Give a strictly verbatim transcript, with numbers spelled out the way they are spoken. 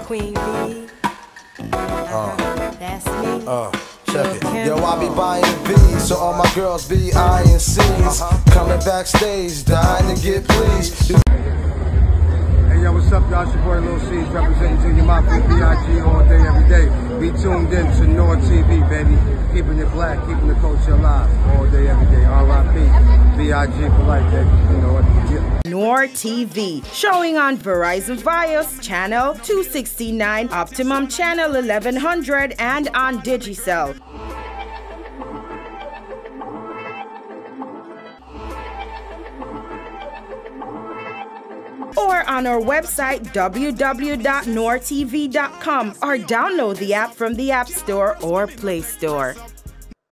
Queen Bee. Uh, that's me. Uh, check it. Yo, I be buying V's, so all my girls be I and C's. Coming backstage, dying to get pleased. Hey yo, what's up, y'all? It's your boy Lil C's representing Junior Mafia, B I G all day, every day. Be tuned in to NoireTV, baby. Keeping it black, keeping the culture alive all day, every day. R I P, B I G for life, baby. You know what? Yeah. NoireTV, showing on Verizon Fios channel two sixty-nine, Optimum channel eleven hundred, and on Digicel. Or on our website w w w dot noire t v dot com, or download the app from the App Store or Play Store.